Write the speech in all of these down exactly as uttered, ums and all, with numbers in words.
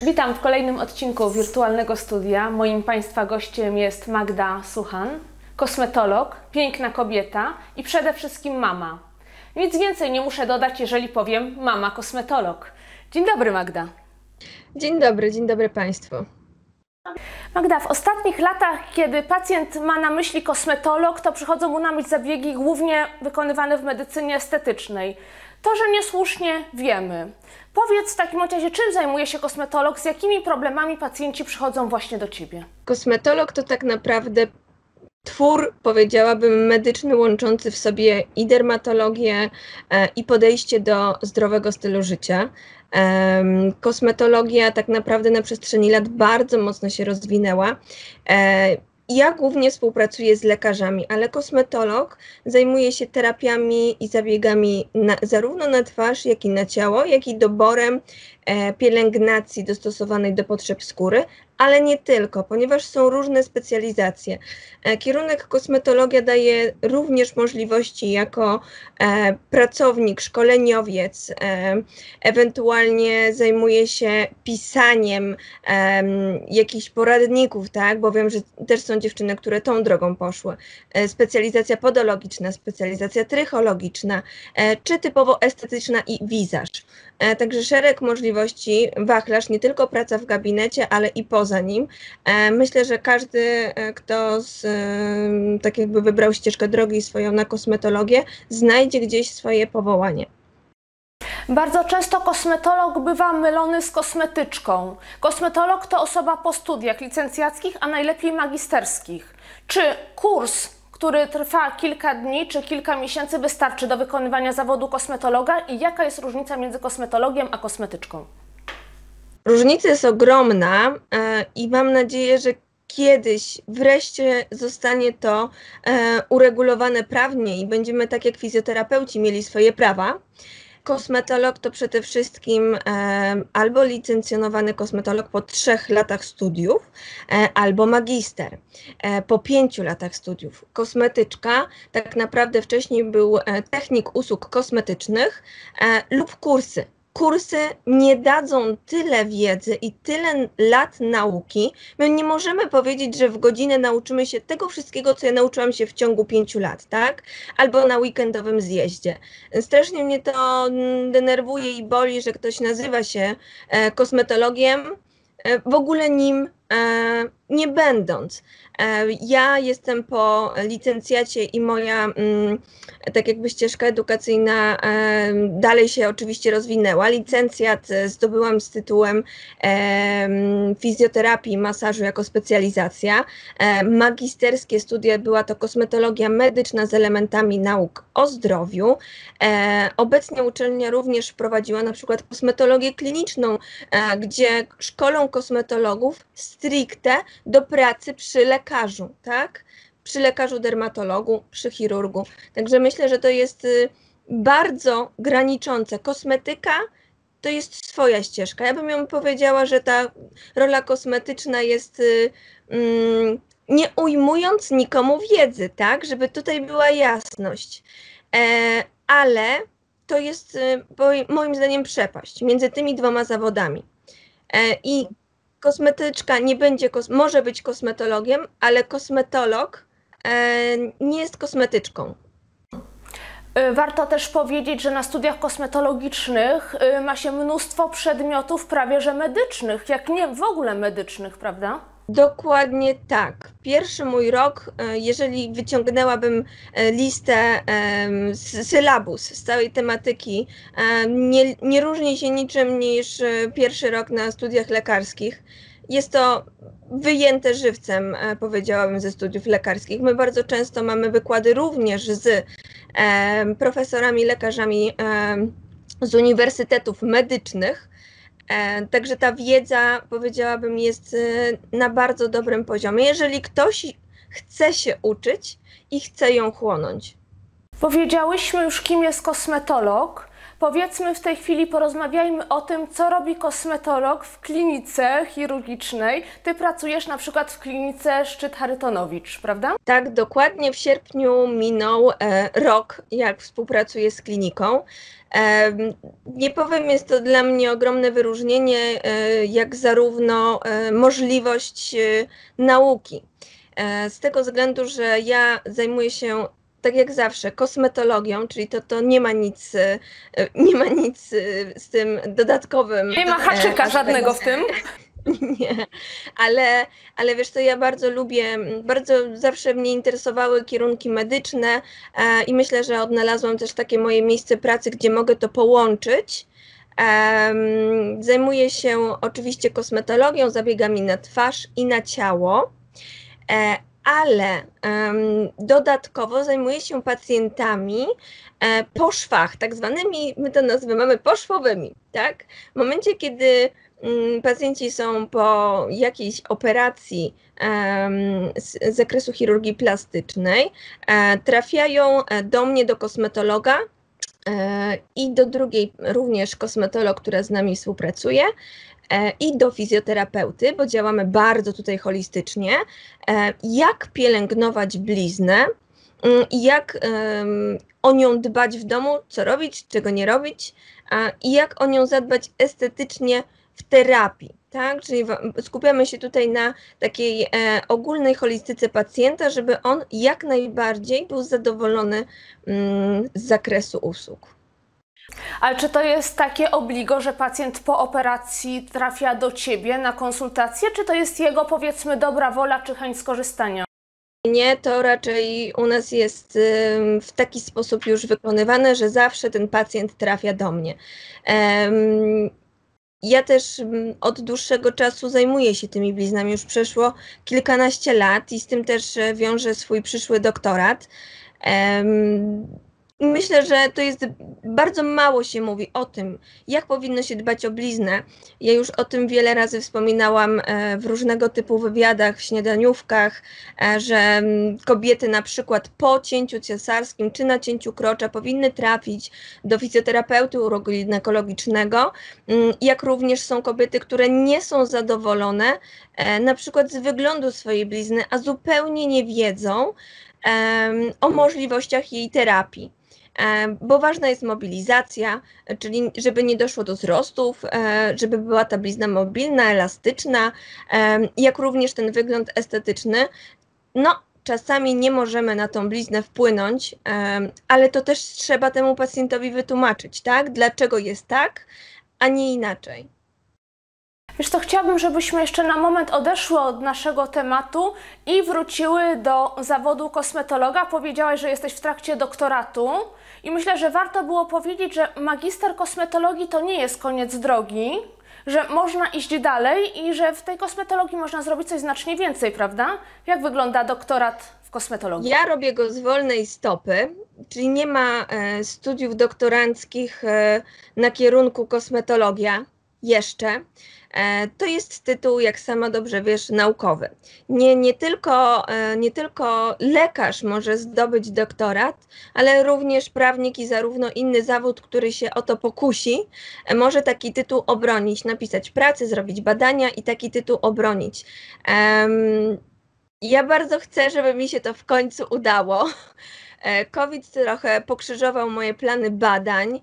Witam w kolejnym odcinku Wirtualnego Studia. Moim Państwa gościem jest Magda Suchan, kosmetolog, piękna kobieta i przede wszystkim mama. Nic więcej nie muszę dodać, jeżeli powiem mama kosmetolog. Dzień dobry, Magda. Dzień dobry, dzień dobry Państwu. Magda, w ostatnich latach, kiedy pacjent ma na myśli kosmetolog, to przychodzą mu na myśl zabiegi głównie wykonywane w medycynie estetycznej. To, że niesłusznie wiemy. Powiedz w takim razie, czym zajmuje się kosmetolog, z jakimi problemami pacjenci przychodzą właśnie do Ciebie? Kosmetolog to tak naprawdę twór, powiedziałabym, medyczny, łączący w sobie i dermatologię, e, i podejście do zdrowego stylu życia. E, kosmetologia tak naprawdę na przestrzeni lat bardzo mocno się rozwinęła. E, Ja głównie współpracuję z lekarzami, ale kosmetolog zajmuje się terapiami i zabiegami na, zarówno na twarz, jak i na ciało, jak i doborem e, pielęgnacji dostosowanej do potrzeb skóry, ale nie tylko, ponieważ są różne specjalizacje. E, kierunek kosmetologia daje również możliwości jako e, pracownik, szkoleniowiec, e, ewentualnie zajmuje się pisaniem e, jakichś poradników, tak, bo wiem, że też są dziewczyny, które tą drogą poszły. E, specjalizacja podologiczna, specjalizacja trychologiczna, e, czy typowo estetyczna i wizaż. E, także szereg możliwości, wachlarz, nie tylko praca w gabinecie, ale i poza nim. E, myślę, że każdy, e, kto z, e, tak jakby wybrał ścieżkę drogi swoją na kosmetologię, znajdzie gdzieś swoje powołanie. Bardzo często kosmetolog bywa mylony z kosmetyczką. Kosmetolog to osoba po studiach licencjackich, a najlepiej magisterskich. Czy kurs, który trwa kilka dni czy kilka miesięcy, wystarczy do wykonywania zawodu kosmetologa i jaka jest różnica między kosmetologiem a kosmetyczką? Różnica jest ogromna e, i mam nadzieję, że kiedyś wreszcie zostanie to e, uregulowane prawnie i będziemy tak jak fizjoterapeuci mieli swoje prawa. Kosmetolog to przede wszystkim e, albo licencjonowany kosmetolog po trzech latach studiów, e, albo magister e, po pięciu latach studiów. Kosmetyczka tak naprawdę wcześniej był e, technik usług kosmetycznych e, lub kursy. Kursy nie dadzą tyle wiedzy i tyle lat nauki. My nie możemy powiedzieć, że w godzinę nauczymy się tego wszystkiego, co ja nauczyłam się w ciągu pięciu lat, tak? Albo na weekendowym zjeździe. Strasznie mnie to denerwuje i boli, że ktoś nazywa się e, kosmetologiem, e, w ogóle nim e, nie będąc. E, ja jestem po licencjacie i moja mm, tak jakby ścieżka edukacyjna e, dalej się oczywiście rozwinęła. Licencjat zdobyłam z tytułem e, fizjoterapii i masażu jako specjalizacja. E, magisterskie studia była to kosmetologia medyczna z elementami nauk o zdrowiu. E, obecnie uczelnia również wprowadziła na przykład kosmetologię kliniczną, e, gdzie szkolą kosmetologów stricte do pracy przy lekarzu, tak? Przy lekarzu dermatologu, przy chirurgu. Także myślę, że to jest bardzo graniczące. Kosmetyka to jest swoja ścieżka. Ja bym ją powiedziała, że ta rola kosmetyczna jest, um, nie ujmując nikomu wiedzy, tak? Żeby tutaj była jasność. E, ale to jest moim zdaniem przepaść między tymi dwoma zawodami. E, I kosmetyczka nie będzie, może być kosmetologiem, ale kosmetolog e, nie jest kosmetyczką. Warto też powiedzieć, że na studiach kosmetologicznych ma się mnóstwo przedmiotów prawie że medycznych, jak nie w ogóle medycznych, prawda? Dokładnie tak. Pierwszy mój rok, jeżeli wyciągnęłabym listę, sylabus z całej tematyki, nie, nie różni się niczym niż pierwszy rok na studiach lekarskich. Jest to wyjęte żywcem, powiedziałabym, ze studiów lekarskich. My bardzo często mamy wykłady również z profesorami, lekarzami z uniwersytetów medycznych. Także ta wiedza, powiedziałabym, jest na bardzo dobrym poziomie, jeżeli ktoś chce się uczyć i chce ją chłonąć. Powiedziałyśmy już, kim jest kosmetolog. Powiedzmy w tej chwili, porozmawiajmy o tym, co robi kosmetolog w klinice chirurgicznej. Ty pracujesz na przykład w klinice Szczyt-Charytonowicz, prawda? Tak, dokładnie w sierpniu minął e, rok, jak współpracuję z kliniką. E, nie powiem, jest to dla mnie ogromne wyróżnienie, e, jak zarówno e, możliwość e, nauki. E, z tego względu, że ja zajmuję się, tak jak zawsze, kosmetologią, czyli to, to nie ma nic, e, nie ma nic e, z tym dodatkowym. Nie ma haczyka e, żadnego w tym. Nie, ale, ale wiesz co, ja bardzo lubię, bardzo zawsze mnie interesowały kierunki medyczne e, i myślę, że odnalazłam też takie moje miejsce pracy, gdzie mogę to połączyć. E, zajmuję się oczywiście kosmetologią, zabiegami na twarz i na ciało, e, ale e, dodatkowo zajmuję się pacjentami e, po szwach, tak zwanymi, my to nazywamy poszwowymi, tak? W momencie, kiedy pacjenci są po jakiejś operacji z zakresu chirurgii plastycznej, trafiają do mnie, do kosmetologa i do drugiej również kosmetolog, która z nami współpracuje, i do fizjoterapeuty, bo działamy bardzo tutaj holistycznie, jak pielęgnować bliznę i jak o nią dbać w domu, co robić, czego nie robić i jak o nią zadbać estetycznie w terapii, tak? Czyli skupiamy się tutaj na takiej e, ogólnej holistyce pacjenta, żeby on jak najbardziej był zadowolony mm, z zakresu usług. Ale czy to jest takie obligo, że pacjent po operacji trafia do Ciebie na konsultację, czy to jest jego, powiedzmy, dobra wola czy chęć skorzystania? Nie, to raczej u nas jest y, w taki sposób już wykonywane, że zawsze ten pacjent trafia do mnie. Um, Ja też od dłuższego czasu zajmuję się tymi bliznami, już przeszło kilkanaście lat i z tym też wiążę swój przyszły doktorat. Myślę, że to jest, bardzo mało się mówi o tym, jak powinno się dbać o bliznę. Ja już o tym wiele razy wspominałam w różnego typu wywiadach, w śniadaniówkach, że kobiety na przykład po cięciu cesarskim czy nacięciu krocza powinny trafić do fizjoterapeuty uroginekologicznego, jak również są kobiety, które nie są zadowolone na przykład z wyglądu swojej blizny, a zupełnie nie wiedzą o możliwościach jej terapii. Bo ważna jest mobilizacja, czyli żeby nie doszło do wzrostów, żeby była ta blizna mobilna, elastyczna, jak również ten wygląd estetyczny. No, czasami nie możemy na tą bliznę wpłynąć, ale to też trzeba temu pacjentowi wytłumaczyć, tak? Dlaczego jest tak, a nie inaczej. Wiesz co, chciałabym, żebyśmy jeszcze na moment odeszły od naszego tematu i wróciły do zawodu kosmetologa. Powiedziałaś, że jesteś w trakcie doktoratu i myślę, że warto było powiedzieć, że magister kosmetologii to nie jest koniec drogi, że można iść dalej i że w tej kosmetologii można zrobić coś znacznie więcej, prawda? Jak wygląda doktorat w kosmetologii? Ja robię go z wolnej stopy, czyli nie ma e, studiów doktoranckich e, na kierunku kosmetologia jeszcze. To jest tytuł, jak sama dobrze wiesz, naukowy. Nie, nie, tylko, nie tylko lekarz może zdobyć doktorat, ale również prawnik i zarówno inny zawód, który się o to pokusi, może taki tytuł obronić, napisać pracę, zrobić badania i taki tytuł obronić. Ja bardzo chcę, żeby mi się to w końcu udało. COVID trochę pokrzyżował moje plany badań.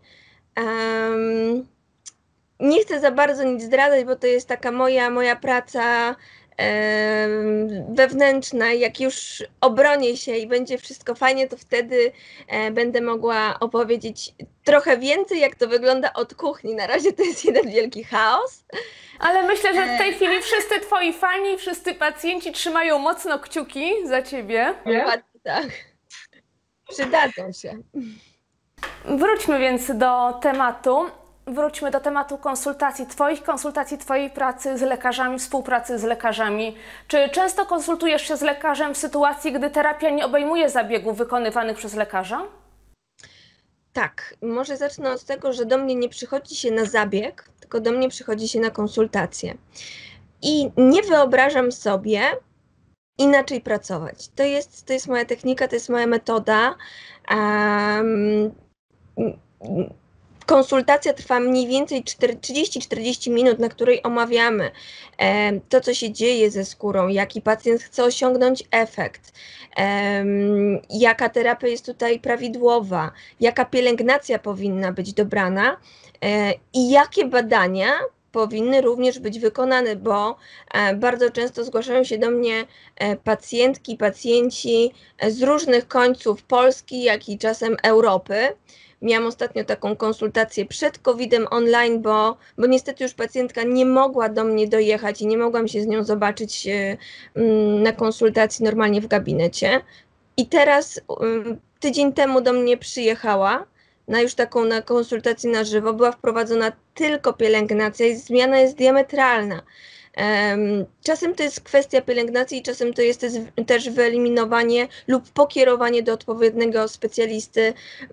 Nie chcę za bardzo nic zdradzać, bo to jest taka moja, moja praca e, wewnętrzna. Jak już obronię się i będzie wszystko fajnie, to wtedy e, będę mogła opowiedzieć trochę więcej, jak to wygląda od kuchni. Na razie to jest jeden wielki chaos. Ale myślę, że w tej chwili wszyscy Twoi fani, wszyscy pacjenci trzymają mocno kciuki za Ciebie. Dokładnie tak. Przydadzą się. Wróćmy więc do tematu. Wróćmy do tematu konsultacji, Twoich konsultacji, Twojej pracy z lekarzami, współpracy z lekarzami. Czy często konsultujesz się z lekarzem w sytuacji, gdy terapia nie obejmuje zabiegów wykonywanych przez lekarza? Tak, może zacznę od tego, że do mnie nie przychodzi się na zabieg, tylko do mnie przychodzi się na konsultację. I nie wyobrażam sobie inaczej pracować. To jest, to jest moja technika, to jest moja metoda. Um, konsultacja trwa mniej więcej trzydzieści czterdzieści minut, na której omawiamy e, to, co się dzieje ze skórą, jaki pacjent chce osiągnąć efekt, e, jaka terapia jest tutaj prawidłowa, jaka pielęgnacja powinna być dobrana e, i jakie badania powinny również być wykonane, bo e, bardzo często zgłaszają się do mnie e, pacjentki, pacjenci z różnych końców Polski, jak i czasem Europy. Miałam ostatnio taką konsultację przed kowidem online, bo, bo niestety już pacjentka nie mogła do mnie dojechać i nie mogłam się z nią zobaczyć e, na konsultacji normalnie w gabinecie. I teraz e, tydzień temu do mnie przyjechała na już taką na konsultację na żywo, była wprowadzona tylko pielęgnacja i zmiana jest diametralna. Czasem to jest kwestia pielęgnacji, czasem to jest też wyeliminowanie lub pokierowanie do odpowiedniego specjalisty,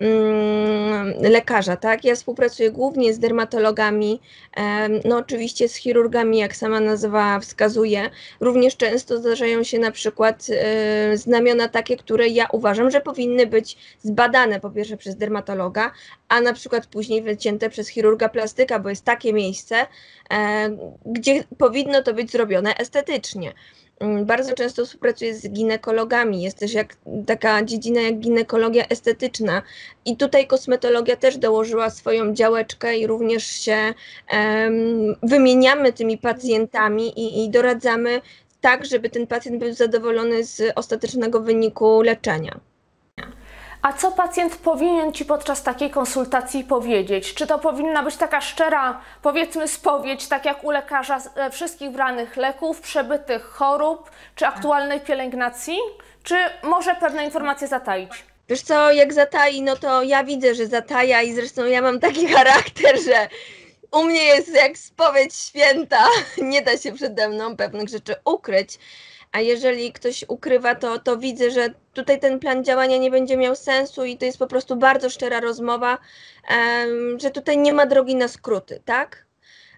lekarza, tak? Ja współpracuję głównie z dermatologami, no oczywiście z chirurgami, jak sama nazwa wskazuje. Również często zdarzają się na przykład znamiona takie, które ja uważam, że powinny być zbadane po pierwsze przez dermatologa, a na przykład później wycięte przez chirurga plastyka, bo jest takie miejsce, gdzie powinno to być zrobione estetycznie. Bardzo często współpracuję z ginekologami, jest też jak, taka dziedzina jak ginekologia estetyczna i tutaj kosmetologia też dołożyła swoją działeczkę i również się um, wymieniamy tymi pacjentami i, i doradzamy tak, żeby ten pacjent był zadowolony z ostatecznego wyniku leczenia. A co pacjent powinien Ci podczas takiej konsultacji powiedzieć? Czy to powinna być taka szczera, powiedzmy, spowiedź, tak jak u lekarza, wszystkich branych leków, przebytych chorób, czy aktualnej pielęgnacji? Czy może pewne informacje zataić? Wiesz co, jak zatai, no to ja widzę, że zataja i zresztą ja mam taki charakter, że u mnie jest jak spowiedź święta, nie da się przede mną pewnych rzeczy ukryć. A jeżeli ktoś ukrywa, to, to widzę, że tutaj ten plan działania nie będzie miał sensu i to jest po prostu bardzo szczera rozmowa, um, że tutaj nie ma drogi na skróty, tak?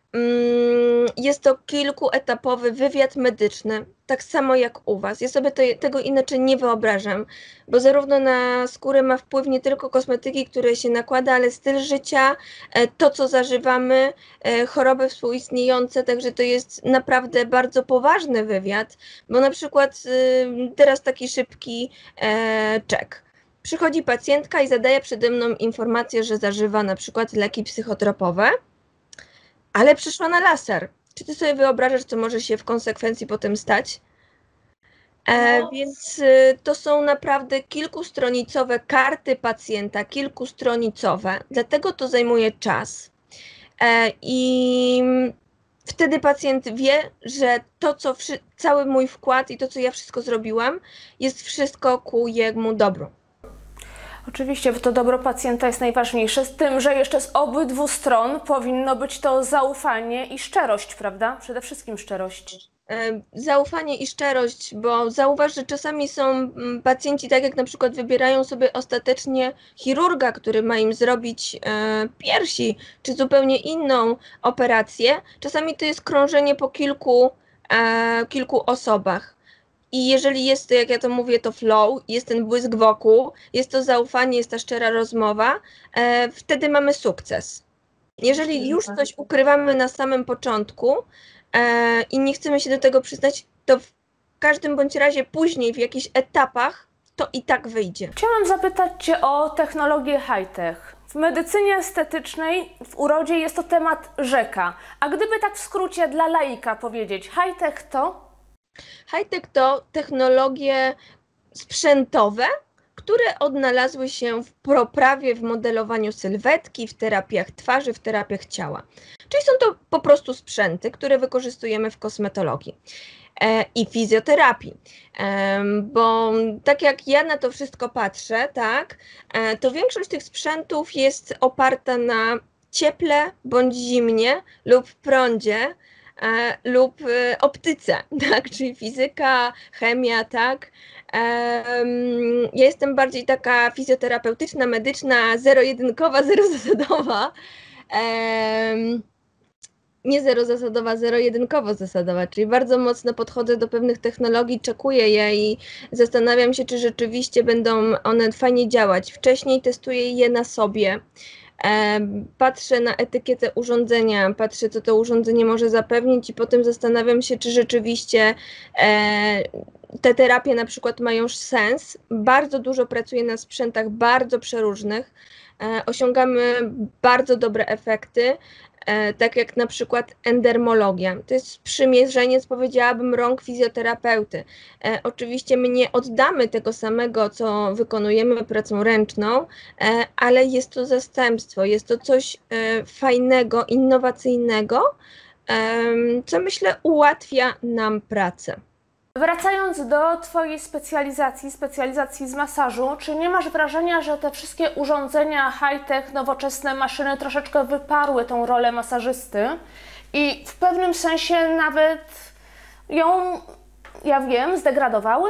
Um, jest to kilkuetapowy wywiad medyczny, tak samo jak u Was. Ja sobie to, tego inaczej nie wyobrażam, bo zarówno na skórę ma wpływ nie tylko kosmetyki, które się nakłada, ale styl życia, to co zażywamy, choroby współistniejące, także to jest naprawdę bardzo poważny wywiad, bo na przykład teraz taki szybki czek. Przychodzi pacjentka i zadaje przede mną informację, że zażywa na przykład leki psychotropowe, ale przyszła na laser. Czy ty sobie wyobrażasz, co może się w konsekwencji potem stać? E, No. Więc y, to są naprawdę kilkustronicowe karty pacjenta, kilkustronicowe, dlatego to zajmuje czas. E, I wtedy pacjent wie, że to, co wszy- cały mój wkład i to, co ja wszystko zrobiłam, jest wszystko ku jemu dobru. Oczywiście, to dobro pacjenta jest najważniejsze, z tym, że jeszcze z obydwu stron powinno być to zaufanie i szczerość, prawda? Przede wszystkim szczerość. E, Zaufanie i szczerość, bo zauważ, że czasami są mm, pacjenci, tak jak na przykład wybierają sobie ostatecznie chirurga, który ma im zrobić e, piersi, czy zupełnie inną operację. Czasami to jest krążenie po kilku, e, kilku osobach. I jeżeli jest to, jak ja to mówię, to flow, jest ten błysk wokół, jest to zaufanie, jest ta szczera rozmowa, e, wtedy mamy sukces. Jeżeli już coś ukrywamy na samym początku e, i nie chcemy się do tego przyznać, to w każdym bądź razie później w jakichś etapach to i tak wyjdzie. Chciałam zapytać Cię o technologię high-tech. W medycynie estetycznej w urodzie jest to temat rzeka. A gdyby tak w skrócie dla laika powiedzieć, high-tech to? High-tech to technologie sprzętowe, które odnalazły się w poprawie w modelowaniu sylwetki, w terapiach twarzy, w terapiach ciała. Czyli są to po prostu sprzęty, które wykorzystujemy w kosmetologii e, i fizjoterapii. E, bo tak jak ja na to wszystko patrzę, tak, e, to większość tych sprzętów jest oparta na cieple bądź zimnie lub prądzie, E, lub e, optyce, tak, czyli fizyka, chemia, tak. E, ja jestem bardziej taka fizjoterapeutyczna, medyczna, zero-jedynkowa, zero-zasadowa. E, nie zero-zasadowa, zero-jedynkowo-zasadowa, czyli bardzo mocno podchodzę do pewnych technologii, czekuję je i zastanawiam się, czy rzeczywiście będą one fajnie działać. Wcześniej testuję je na sobie. e, patrzę na etykietę urządzenia, patrzę, co to urządzenie może zapewnić i potem zastanawiam się, czy rzeczywiście e, te terapie na przykład mają sens. Bardzo dużo pracuję na sprzętach bardzo przeróżnych, e, osiągamy bardzo dobre efekty, e, tak jak na przykład endermologia. To jest sprzymierzeniec, powiedziałabym, rąk fizjoterapeuty. E, oczywiście my nie oddamy tego samego, co wykonujemy pracą ręczną, e, ale jest to zastępstwo, jest to coś e, fajnego, innowacyjnego, e, co myślę ułatwia nam pracę. Wracając do Twojej specjalizacji, specjalizacji z masażu, czy nie masz wrażenia, że te wszystkie urządzenia high-tech, nowoczesne maszyny troszeczkę wyparły tą rolę masażysty i w pewnym sensie nawet ją, ja wiem, zdegradowały?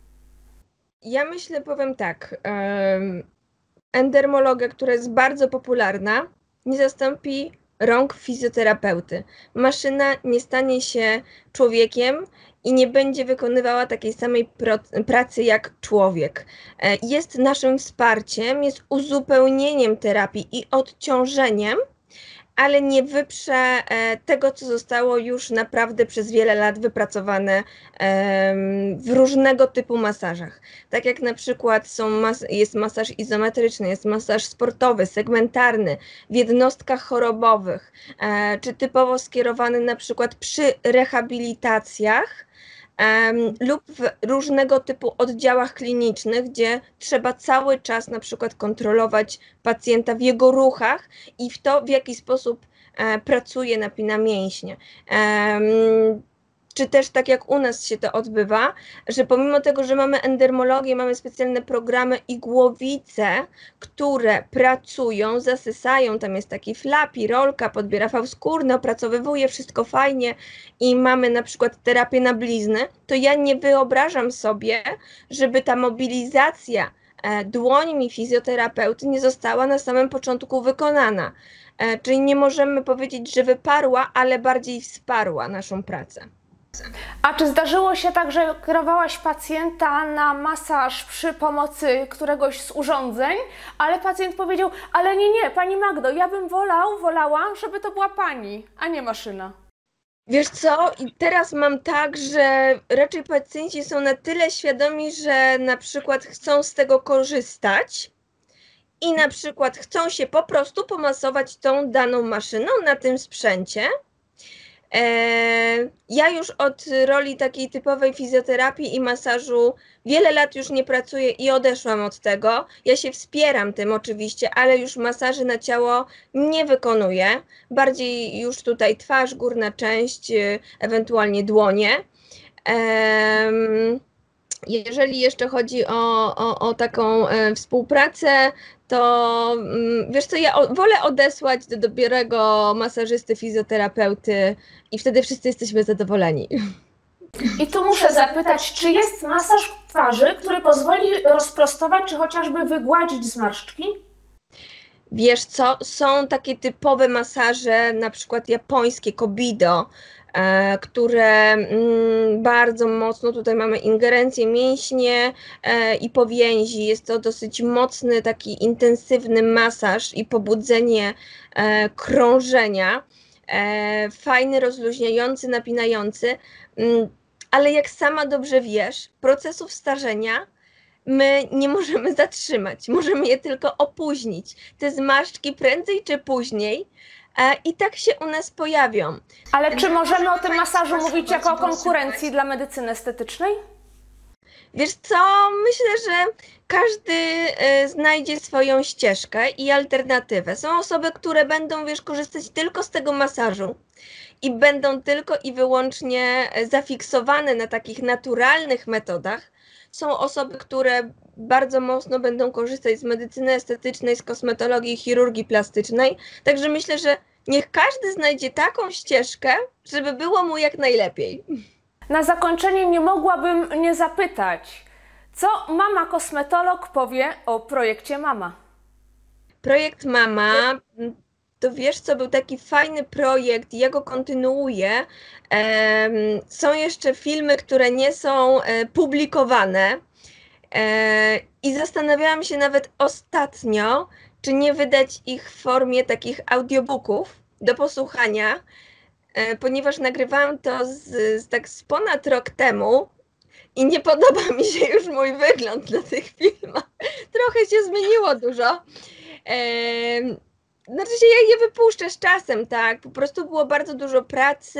Ja myślę, powiem tak, um, endermologia, która jest bardzo popularna, nie zastąpi rąk fizjoterapeuty. Maszyna nie stanie się człowiekiem i nie będzie wykonywała takiej samej pracy jak człowiek. Jest naszym wsparciem, jest uzupełnieniem terapii i odciążeniem, ale nie wyprze tego, co zostało już naprawdę przez wiele lat wypracowane w różnego typu masażach. Tak jak na przykład są mas jest masaż izometryczny, jest masaż sportowy, segmentarny, w jednostkach chorobowych, czy typowo skierowany na przykład przy rehabilitacjach, Um, lub w różnego typu oddziałach klinicznych, gdzie trzeba cały czas na przykład kontrolować pacjenta w jego ruchach i w to, w jaki sposób e, pracuje, napina mięśnie. Um, czy też tak jak u nas się to odbywa, że pomimo tego, że mamy endermologię, mamy specjalne programy i głowice, które pracują, zasysają, tam jest taki flapi, rolka, podbiera fał skórny, opracowywuje, wszystko fajnie i mamy na przykład terapię na blizny, to ja nie wyobrażam sobie, żeby ta mobilizacja e, dłońmi fizjoterapeuty nie została na samym początku wykonana. E, czyli nie możemy powiedzieć, że wyparła, ale bardziej wsparła naszą pracę. A czy zdarzyło się tak, że kierowałaś pacjenta na masaż przy pomocy któregoś z urządzeń, ale pacjent powiedział, ale nie, nie, pani Magdo, ja bym wolał, wolała, żeby to była pani, a nie maszyna. Wiesz co, i teraz mam tak, że raczej pacjenci są na tyle świadomi, że na przykład chcą z tego korzystać i na przykład chcą się po prostu pomasować tą daną maszyną na tym sprzęcie. Ja już od roli takiej typowej fizjoterapii i masażu wiele lat już nie pracuję i odeszłam od tego. Ja się wspieram tym oczywiście, ale już masaży na ciało nie wykonuję. Bardziej już tutaj twarz, górna część, ewentualnie dłonie. Jeżeli jeszcze chodzi o, o, o taką współpracę, to wiesz co, ja wolę odesłać do dobrego masażysty, fizjoterapeuty i wtedy wszyscy jesteśmy zadowoleni. I tu muszę zapytać, czy jest masaż twarzy, który pozwoli rozprostować, czy chociażby wygładzić zmarszczki? Wiesz co, są takie typowe masaże, na przykład japońskie, Kobido, e, które mm, bardzo mocno, tutaj mamy ingerencję mięśnie e, i powięzi. Jest to dosyć mocny, taki intensywny masaż i pobudzenie e, krążenia. E, fajny, rozluźniający, napinający, mm, ale jak sama dobrze wiesz, procesów starzenia my nie możemy zatrzymać, możemy je tylko opóźnić. Te zmarszczki prędzej czy później e, i tak się u nas pojawią. Ale czy możemy o tym masażu mówić jako o konkurencji dla medycyny estetycznej? Wiesz co, myślę, że każdy e, znajdzie swoją ścieżkę i alternatywę. Są osoby, które będą, wiesz, korzystać tylko z tego masażu i będą tylko i wyłącznie zafiksowane na takich naturalnych metodach. Są osoby, które bardzo mocno będą korzystać z medycyny estetycznej, z kosmetologii, chirurgii plastycznej. Także myślę, że niech każdy znajdzie taką ścieżkę, żeby było mu jak najlepiej. Na zakończenie nie mogłabym nie zapytać, co mama kosmetolog powie o projekcie Mama? Projekt Mama, to wiesz co, był taki fajny projekt, ja go kontynuuję. Są jeszcze filmy, które nie są publikowane i zastanawiałam się nawet ostatnio, czy nie wydać ich w formie takich audiobooków do posłuchania, ponieważ nagrywałam to z, z tak z ponad rok temu i nie podoba mi się już mój wygląd na tych filmach. Trochę się zmieniło dużo. Ehm, znaczy się ja je wypuszczę z czasem, tak? Po prostu było bardzo dużo pracy.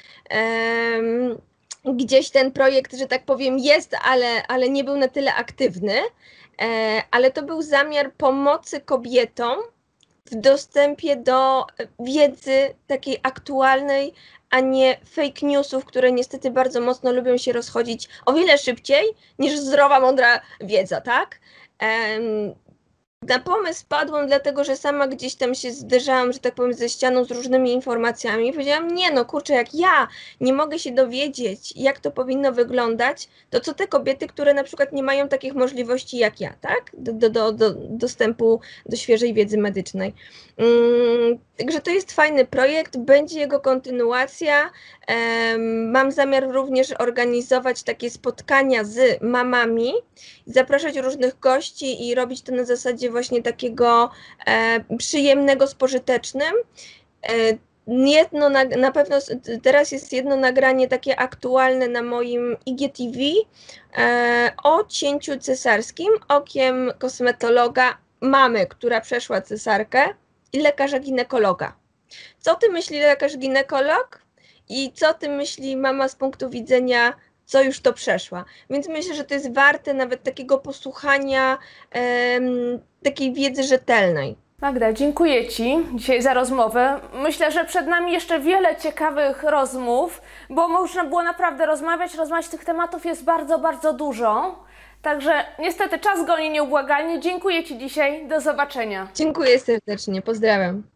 Ehm, gdzieś ten projekt, że tak powiem, jest, ale, ale nie był na tyle aktywny. E, ale to był zamiar pomocy kobietom w dostępie do wiedzy takiej aktualnej, a nie fake newsów, które niestety bardzo mocno lubią się rozchodzić o wiele szybciej niż zdrowa, mądra wiedza, tak? Um, Na pomysł padłam, dlatego że sama gdzieś tam się zderzałam, że tak powiem, ze ścianą z różnymi informacjami i powiedziałam, nie no kurczę, jak ja nie mogę się dowiedzieć, jak to powinno wyglądać, to co te kobiety, które na przykład nie mają takich możliwości jak ja, tak? Do, do, do, do dostępu do świeżej wiedzy medycznej. Um, także to jest fajny projekt, będzie jego kontynuacja. Um, mam zamiar również organizować takie spotkania z mamami, zapraszać różnych gości i robić to na zasadzie właśnie takiego e, przyjemnego z pożytecznym. E, jedno na, na pewno teraz jest jedno nagranie takie aktualne na moim I G T V e, o cięciu cesarskim okiem kosmetologa, mamy, która przeszła cesarkę, i lekarza ginekologa. Co ty myśli lekarz ginekolog i co ty myśli mama z punktu widzenia, co już to przeszła. Więc myślę, że to jest warte nawet takiego posłuchania, um, takiej wiedzy rzetelnej. Magda, dziękuję Ci dzisiaj za rozmowę. Myślę, że przed nami jeszcze wiele ciekawych rozmów, bo można było naprawdę rozmawiać. Rozmawiać tych tematów jest bardzo, bardzo dużo. Także niestety czas goni nieubłagalnie. Dziękuję Ci dzisiaj. Do zobaczenia. Dziękuję serdecznie. Pozdrawiam.